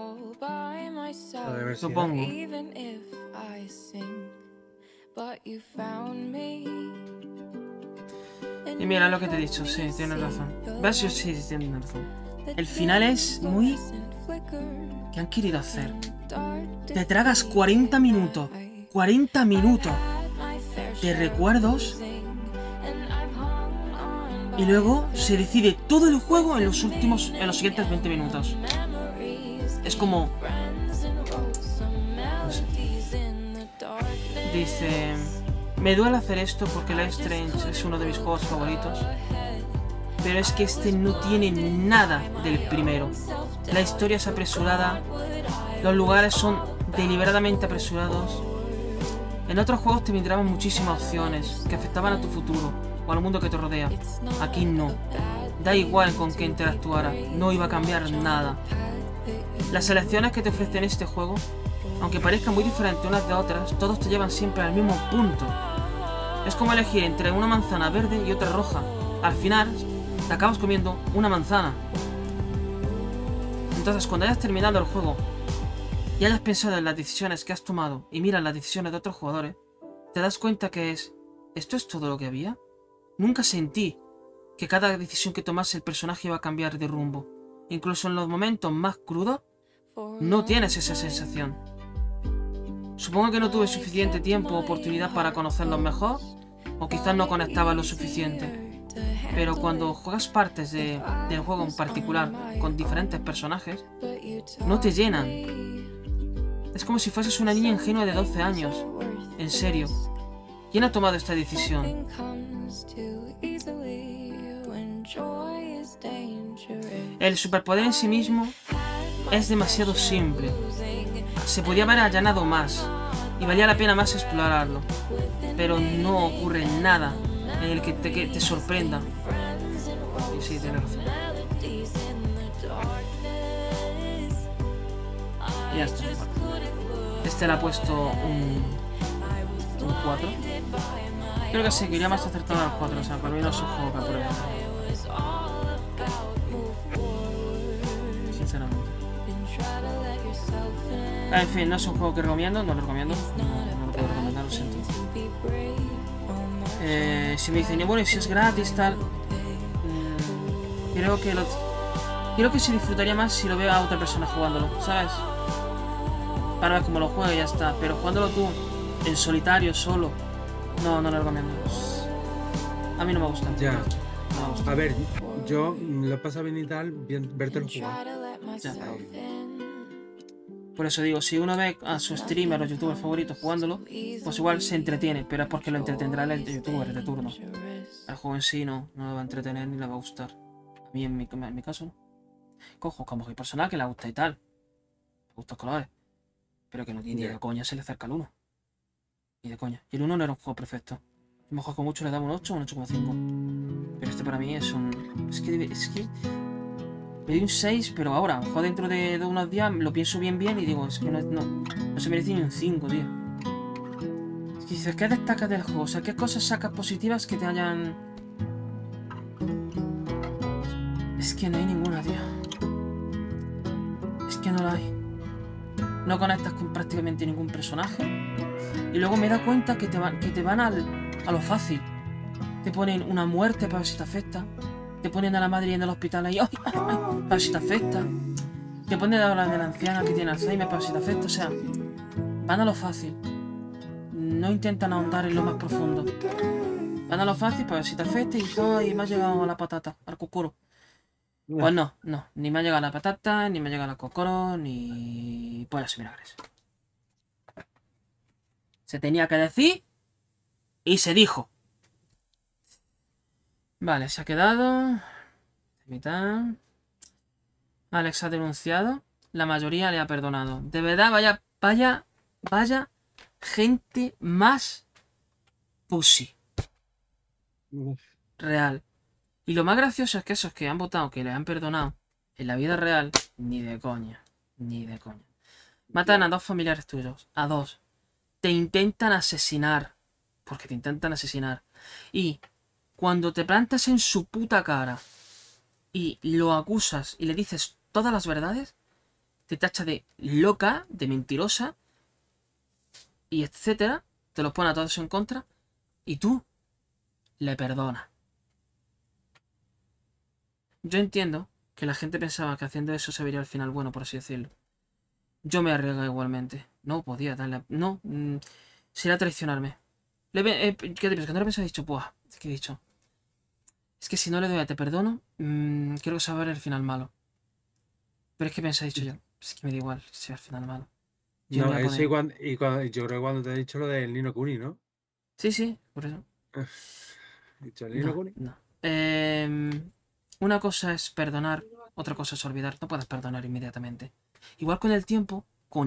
La Supongo. Y mira lo que te he dicho, sí, tienes razón. ¿Ves? Sí, tienes razón. El final es muy... ¿Qué han querido hacer? Te tragas 40 minutos. 40 minutos de recuerdos. Y luego se decide todo el juego en los siguientes 20 minutos. Es como... No sé. Dice... Me duele hacer esto porque Life Strange es uno de mis juegos favoritos. Pero es que este no tiene nada del primero. La historia es apresurada. Los lugares son deliberadamente apresurados. En otros juegos te vendrán muchísimas opciones que afectaban a tu futuro o al mundo que te rodea. Aquí no. Da igual con qué interactuara, no iba a cambiar nada. Las elecciones que te ofrecen este juego, aunque parezcan muy diferentes unas de otras, todos te llevan siempre al mismo punto. Es como elegir entre una manzana verde y otra roja. Al final, te acabas comiendo una manzana. Entonces, cuando hayas terminado el juego y hayas pensado en las decisiones que has tomado y miras las decisiones de otros jugadores, te das cuenta que ¿esto es todo lo que había? Nunca sentí que cada decisión que tomase el personaje iba a cambiar de rumbo. Incluso en los momentos más crudos, no tienes esa sensación. Supongo que no tuve suficiente tiempo o oportunidad para conocerlos mejor, o quizás no conectaba lo suficiente. Pero cuando juegas partes del juego en particular con diferentes personajes, no te llenan. Es como si fueses una niña ingenua de 12 años. En serio. ¿Quién ha tomado esta decisión? El superpoder en sí mismo es demasiado simple. Se podía haber allanado más y valía la pena más explorarlo. Pero no ocurre nada en el que te sorprenda. Y sí, tienes razón. Ya está. Este le ha puesto un 4. Creo que sí, que iría más acertado al 4. O sea, para mí no es un juego que apruebe. Sinceramente. En fin, no es un juego que recomiendo, no lo recomiendo. No lo puedo recomendar, lo siento. Si me dicen, bueno, y si es gratis, tal. Creo que se disfrutaría más si lo veo a otra persona jugándolo, ¿sabes? Para ver cómo lo juega y ya está. Pero jugándolo tú, en solitario, solo, no lo recomiendo. A mí no me gusta. Ya. No me gusta. A ver, yo lo he pasado bien y tal, verte el jugar. Ya. Por eso digo, si uno ve a su streamer o youtuber favorito jugándolo, pues igual se entretiene, pero es porque lo entretendrá el youtuber de turno. El juego en sí no le va a entretener ni le va a gustar. A mí en mi caso no. Cojo como que hay personal que le gusta y tal. Me gustan los colores. Pero que no tiene ni de coña se le acerca al 1. Ni de coña. Y el 1 no era un juego perfecto. A lo mejor con mucho le daba un 8 o un 8,5. Pero este para mí es un... Es que... Me doy un 6, pero ahora, a lo mejor dentro de unos días lo pienso bien y digo, es que no se merece ni un 5, tío. Es que dices, ¿qué destacas del juego? O sea, ¿qué cosas sacas positivas que te hayan...? Es que no hay ninguna, tío. Es que no la hay. No conectas con prácticamente ningún personaje. Y luego me da cuenta que te van a lo fácil. Te ponen una muerte para ver si te afecta. Te ponen a la madre en el hospital ahí, ¡ay, ay, ay! Para ver si te afecta. Te ponen a la de la anciana que tiene Alzheimer para ver si te afecta. O sea, van a lo fácil. No intentan ahondar en lo más profundo. Van a lo fácil para ver si te afecta y ¡ay! Me ha llegado la patata, al cocoro. Pues no. Ni me ha llegado la patata, ni me ha llegado la cocoro, ni pollas y vinagres. Se tenía que decir y se dijo. Vale, se ha quedado. Mitad. Alex ha denunciado. La mayoría le ha perdonado. De verdad, vaya gente más pussy. Real. Y lo más gracioso es que esos que han votado, que le han perdonado, en la vida real, ni de coña. Ni de coña. Matan a 2 familiares tuyos. A 2. Te intentan asesinar. Porque te intentan asesinar. Y cuando te plantas en su puta cara y lo acusas y le dices todas las verdades, te tacha de loca, de mentirosa, y etcétera. Te los pone a todos en contra. Y tú le perdonas. Yo entiendo que la gente pensaba que haciendo eso se vería al final bueno, por así decirlo. Yo me arriesgo igualmente. No podía darle... No. Sería traicionarme. ¿Qué te piensas? Que no lo pensé, he dicho, buah. ¿Qué he dicho? Es que si no le doy a te perdono, quiero saber el final malo. Pero es que pensé, he dicho yo. Es que me da igual si al final malo. Yo No, voy a eso poner- yo creo que cuando te he dicho lo del Nino Kuni, ¿no? Sí, por eso. He dicho el Nino No, Kuni. no. Una cosa es perdonar, otra cosa es olvidar. No puedes perdonar inmediatamente. Igual con el tiempo,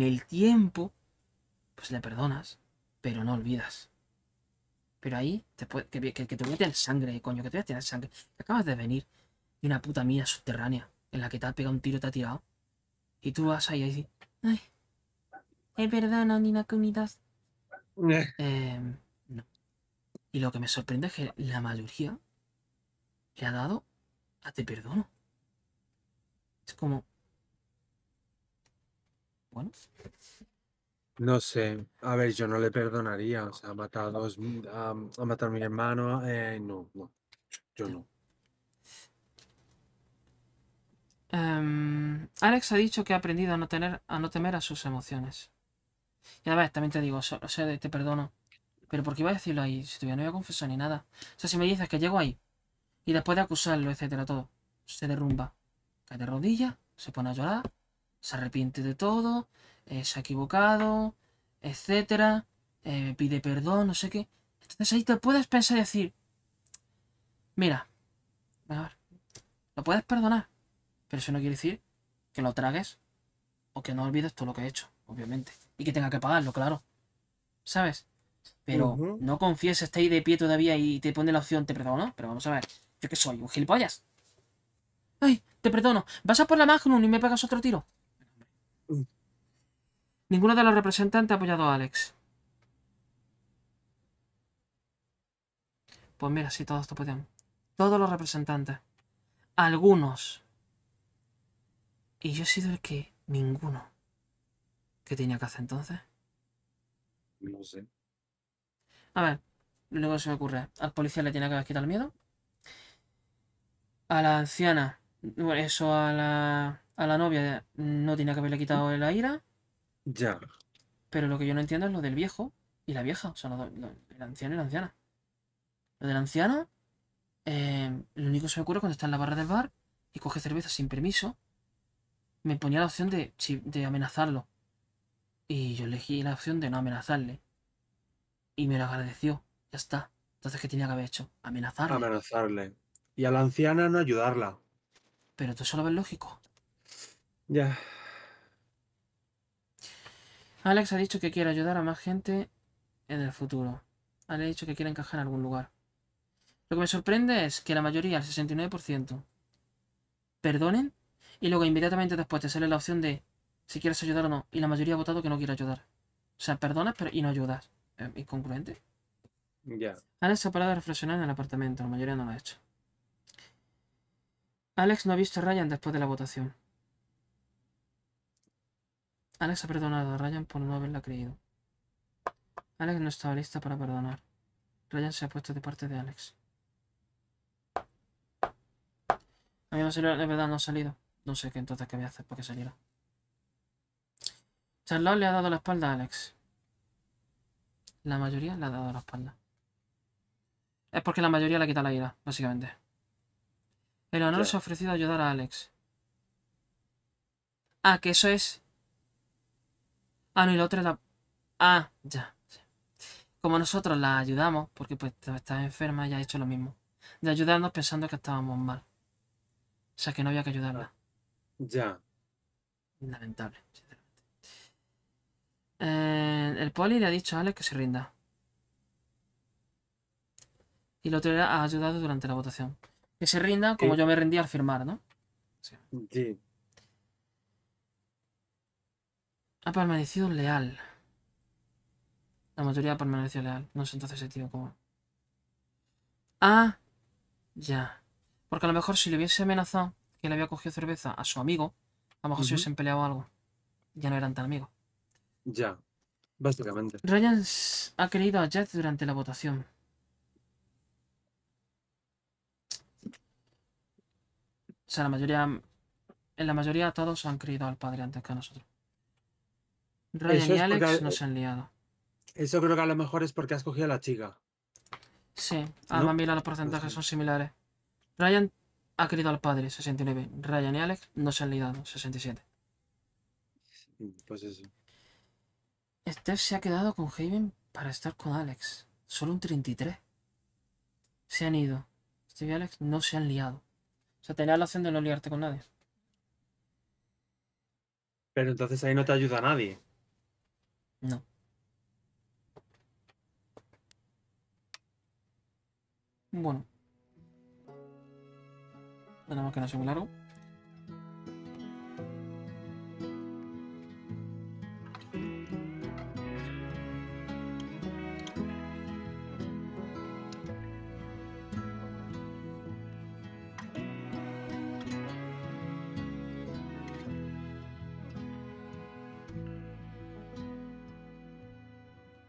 pues le perdonas, pero no olvidas. Pero ahí que te voy a tener sangre, coño, que te voy a tener sangre. Acabas de venir de una puta mina subterránea en la que te ha pegado un tiro y te ha tirado. Y tú vas ahí y dices, ay, perdona, Nina Kunitas. No. Y lo que me sorprende es que la mayoría le ha dado a te perdono. Es como... Bueno. No sé. A ver, yo no le perdonaría. O sea, ha matado a matar a mi hermano. No. Yo no. Alex ha dicho que ha aprendido a no temer a sus emociones. Y a ver, también te digo, o sea, te perdono. Pero ¿por qué iba a decirlo ahí? Si todavía no voy a confesar ni nada. O sea, si me dices que llego ahí y después de acusarlo, etcétera, todo, se derrumba, cae de rodillas, se pone a llorar, se arrepiente de todo, se ha equivocado, etcétera, pide perdón, no sé qué. Entonces ahí te puedes pensar y decir, mira, a ver, lo puedes perdonar, pero eso no quiere decir que lo tragues o que no olvides todo lo que he hecho, obviamente. Y que tenga que pagarlo, claro. ¿Sabes? Pero no confíes, está ahí de pie todavía y te pone la opción, te perdono. Pero vamos a ver, ¿yo qué soy? ¿Un gilipollas? ¡Ay! Te perdono. ¿Vas a por la Magnum y me pegas otro tiro? Ninguno de los representantes ha apoyado a Alex. Pues mira, sí, todos te apoyan. Todos los representantes. Algunos. Y yo he sido el que... Ninguno. ¿Qué tenía que hacer entonces? No sé. A ver, luego se me ocurre. Al policía le tiene que haber quitado el miedo. A la anciana, bueno, eso a la novia no tenía que haberle quitado la ira. Ya. Pero lo que yo no entiendo es lo del viejo y la vieja. O sea, el anciano y la anciana. Lo del anciano, lo único que se me ocurre cuando está en la barra del bar y coge cerveza sin permiso, me ponía la opción de amenazarlo. Y yo elegí la opción de no amenazarle. Y me lo agradeció. Ya está. Entonces, ¿qué tenía que haber hecho? Amenazarle. Amenazarle. Y a la anciana no ayudarla. Pero tú eso lo ves lógico. Ya. Alex ha dicho que quiere ayudar a más gente en el futuro. Alex ha dicho que quiere encajar en algún lugar. Lo que me sorprende es que la mayoría, el 69%, perdonen y luego inmediatamente después te sale la opción de si quieres ayudar o no. Y la mayoría ha votado que no quiere ayudar. O sea, perdonas y no ayudas. Incongruente. Ya. Alex ha parado de reflexionar en el apartamento. La mayoría no lo ha hecho. Alex no ha visto a Ryan después de la votación. Alex ha perdonado a Ryan por no haberla creído. Alex no estaba lista para perdonar. Ryan se ha puesto de parte de Alex. A mí de verdad no ha salido. No sé qué entonces qué voy a hacer para que saliera. Charlotte le ha dado la espalda a Alex. La mayoría le ha dado la espalda. Es porque la mayoría le quita la ira, básicamente. Eleonor se ha ofrecido a ayudar a Alex. Ah, que eso es... Ah, no, y la otra es la... Ah, ya. Como nosotros la ayudamos, porque pues estaba enferma y ha hecho lo mismo. De ayudarnos pensando que estábamos mal. O sea, que no había que ayudarla. Ya. Lamentable, sinceramente. El poli le ha dicho a Alex que se rinda. Y el otro ha ayudado durante la votación. Que se rinda como Sí. yo me rendí al firmar, ¿no? Sí. Ha permanecido leal. La mayoría ha permanecido leal. No sé entonces ese tío cómo. Ah, ya. Porque a lo mejor si le hubiese amenazado que le había cogido cerveza a su amigo, a lo mejor se Ujú. hubiesen peleado algo. Ya no eran tan amigos. Ya. Básicamente. Ryan ha creído a Jet durante la votación. O sea, en la mayoría todos han creído al padre antes que a nosotros. Ryan Eso y es porque Alex no se han liado. eso creo que a lo mejor es porque has cogido a la chica. Sí, ¿No? además mira los porcentajes son similares. Ryan ha querido al padre, 69. Ryan y Alex no se han liado, 67. Pues eso. Steph se ha quedado con Haven para estar con Alex. Solo un 33. Se han ido. Steve y Alex no se han liado. O sea, tenías la opción de no liarte con nadie. Pero entonces ahí no te ayuda nadie. No. Bueno. Nada más que no sea muy largo.